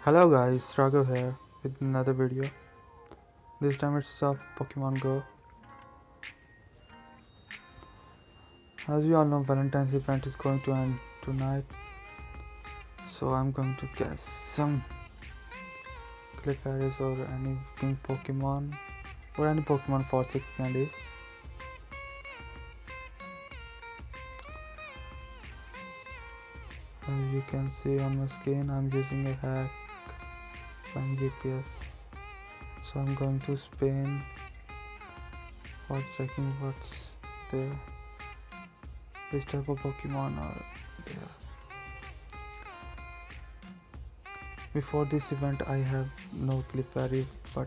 Hello guys, Raghav here with another video. This time it's of Pokemon Go. As you all know, Valentine's event is going to end tonight. So I'm going to guess some Clipperis or any pink Pokemon or any Pokemon for 6 candies. As you can see on my screen, I'm using a hack from GPS. So I'm going to Spain for checking what's there. Which type of Pokemon are there. Before this event I have no Clippery, but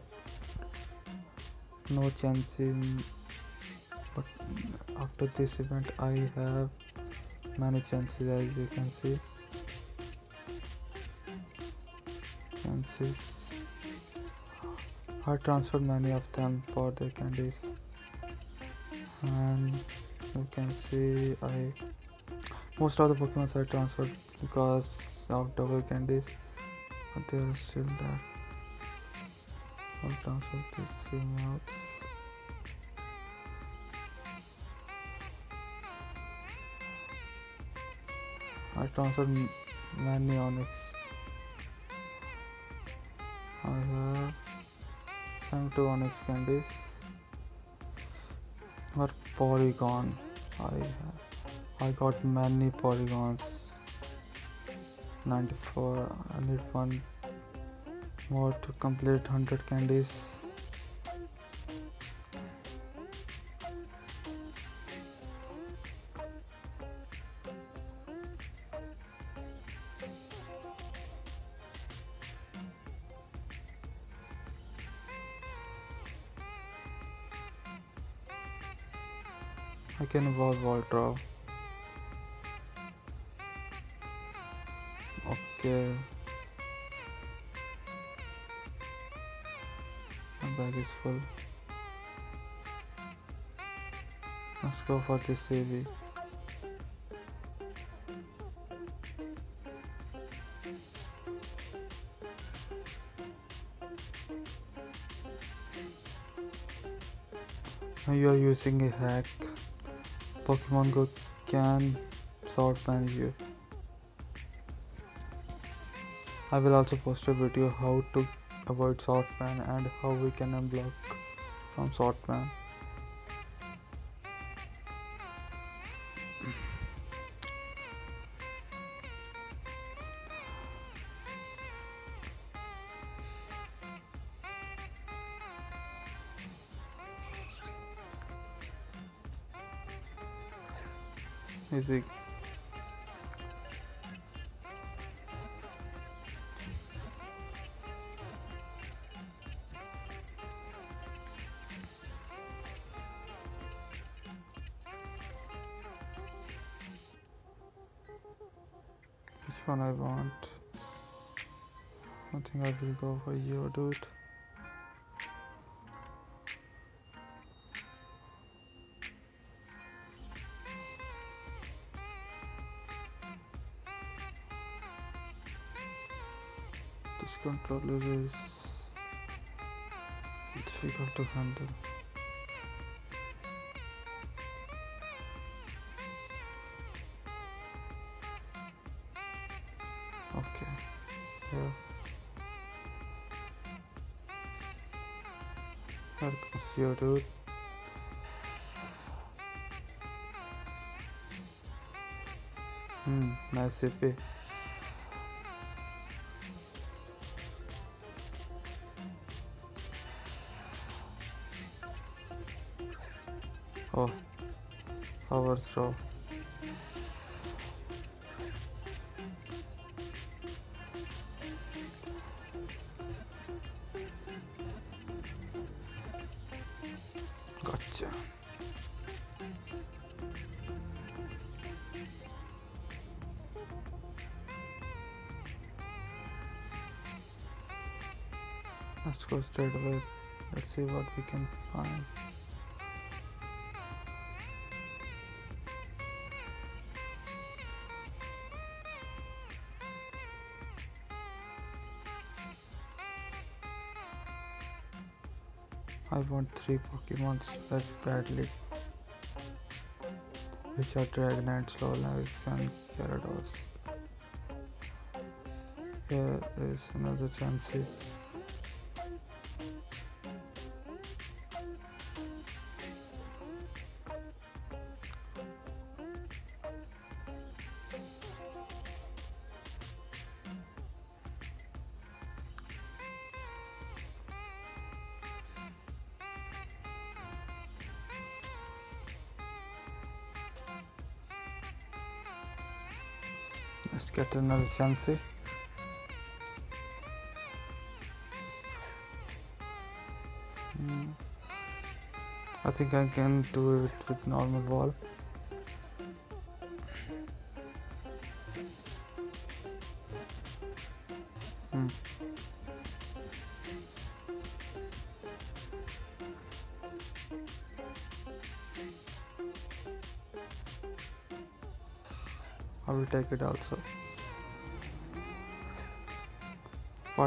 no chance in, but after this event I have many chances, as you can see. Chances. I transferred many of them for the candies, and you can see most of the Pokemon I transferred because of double candies, but they are still there. I'll transfer these 3 mouths. I transferred many Onyx. I have 72 Onyx candies. Or Porygon. I got many Porygons. 94. I need one more to complete 100 candies. I can evolve Voltron. Okay. My bag is full. Let's go for this AV. Now you are using a hack. Pokemon Go can sort ban you. I will also post a video how to avoid sort ban and how we can unblock from sort ban. Easy. Which one I want? I think I will go for you, dude. This controller is difficult to handle. Okay, yeah. Here comes your dude. Nice CP. Oh, power throw. Gotcha. Let's go straight away. Let's see what we can find. I want 3 Pokemons very badly, which are Dragonite, Snorlax and Gyarados. Here is another Chansey. Let's get another Chansey. I think I can do it with normal ball. I will take it also. What?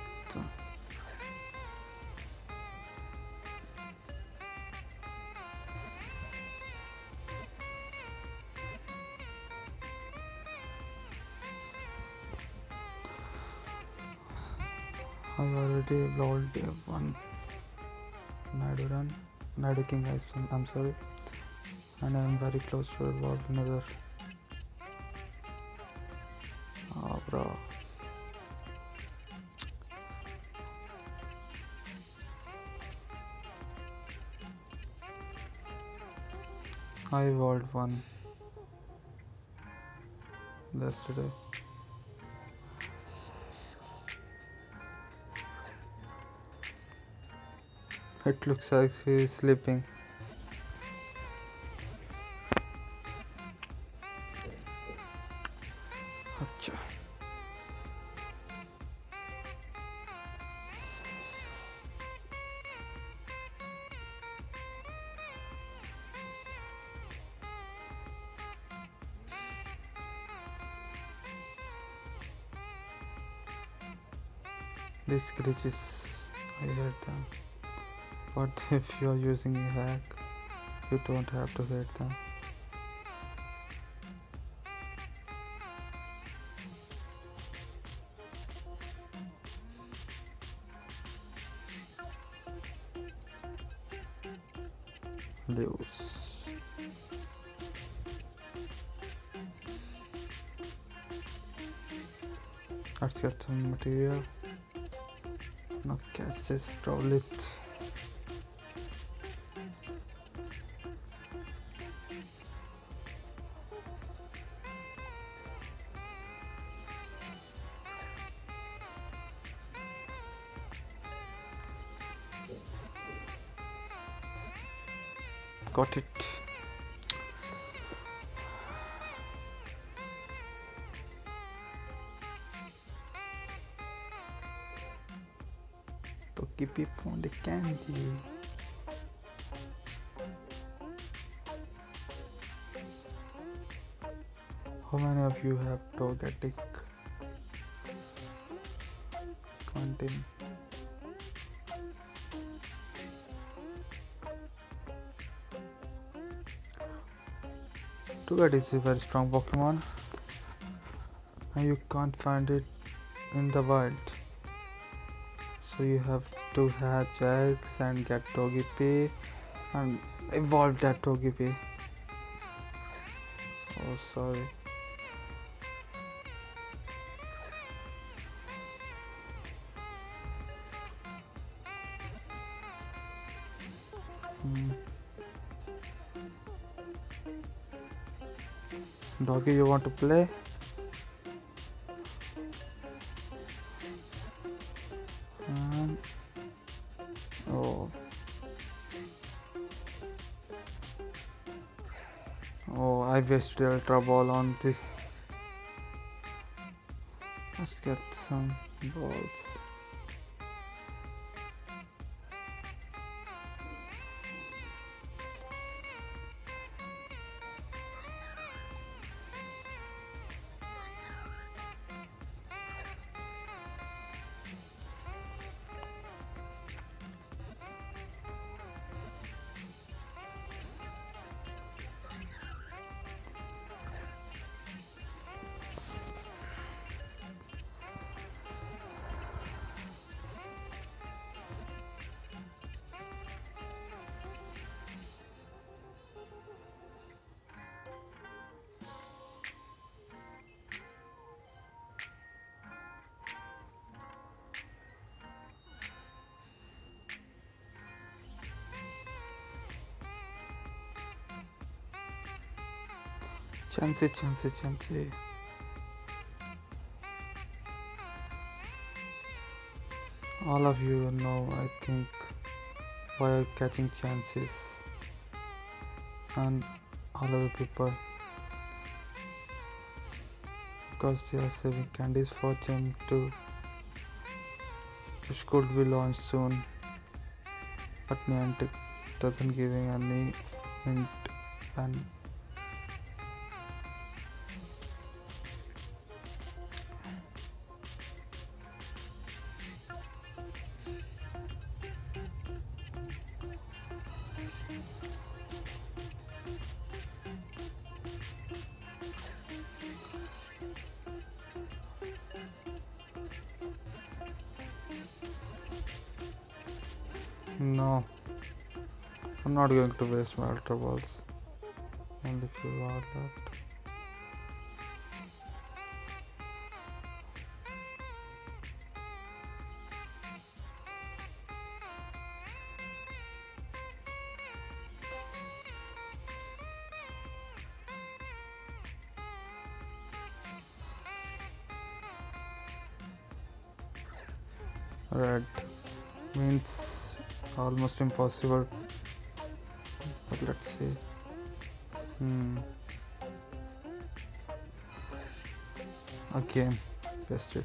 I already evolved one Nidoking, I'm sorry, and I am very close to evolve another. Oh, bro. I evolved one yesterday. It looks like he's sleeping. Achha. These glitches, I hate them. But if you're using a hack, you don't have to hate them. Leaves. Let's get some material. Now catch this, roll it. Got it. Togepi found a candy. How many of you have Togetic? Content. Togetic is a very strong Pokemon, and you can't find it in the wild. So you have to hatch eggs and get Togepi and evolve that Togepi. Oh, sorry. Doggy, you want to play? Oh. Oh, I wasted Ultra Ball on this. Let's get some balls. Chansey. All of you know, I think, why I'm catching chances, and all other people, because they are saving candies for Gen 2, which could be launched soon, but Niantic doesn't giving any hint. And no, I'm not going to waste my Ultra Balls. Only few are left. Red means almost impossible, but let's see. Again, pasted.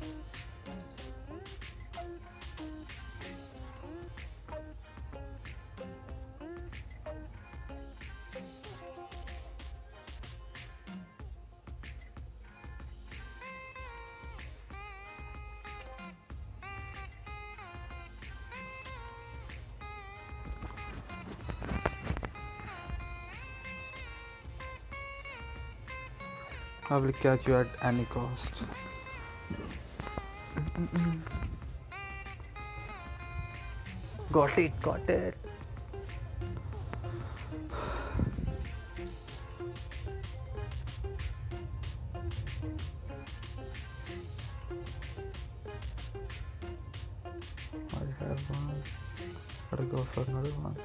I will catch you at any cost. Got it. I have one. Gotta go for another one.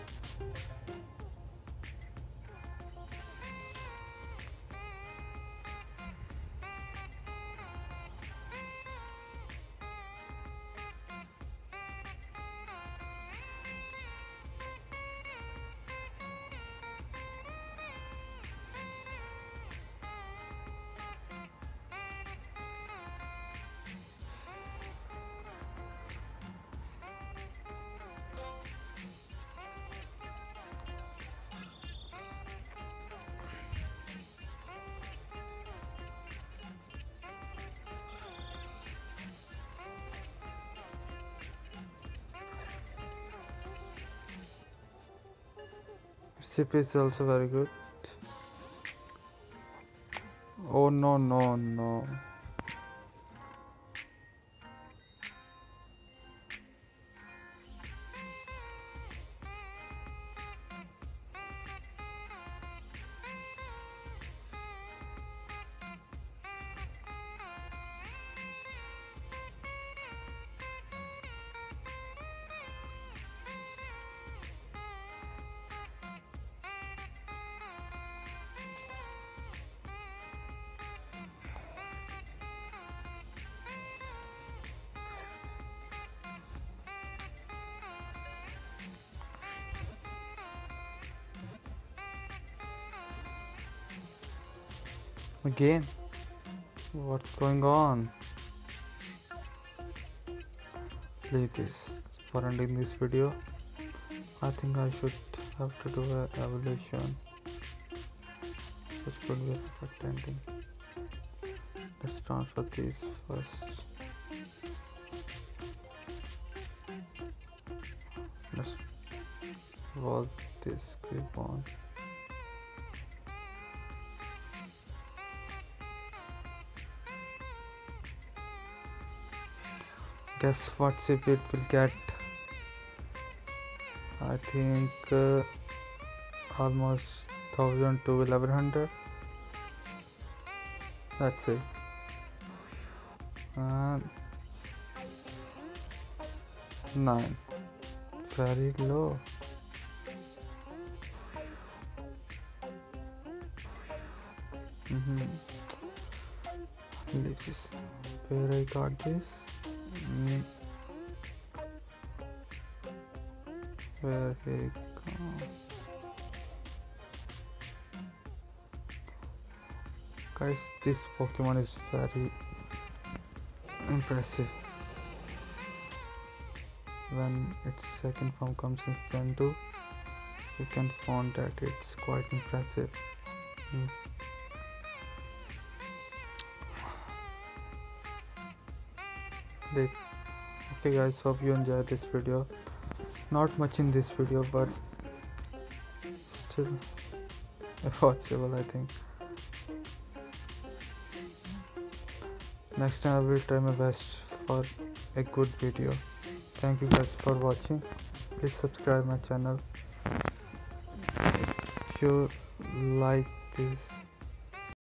CP is also very good. Oh no. Again? What's going on? Leave this for ending this video. I think I should have to do an evolution, which could be a perfect ending. Let's transfer these first. Let's evolve this Creepon. Guess what CP it will get? I think almost 1000 to 1100. Let's see. And 9. Very low. Leave this. Where I got this? Where he gone? Guys, this Pokemon is very impressive. When its second form comes in Gen 2, you can find that it's quite impressive. Okay guys, hope you enjoyed this video. Not much in this video, but still watchable, I think. Next time I will try my best for a good video. Thank you guys for watching. Please subscribe my channel if you like this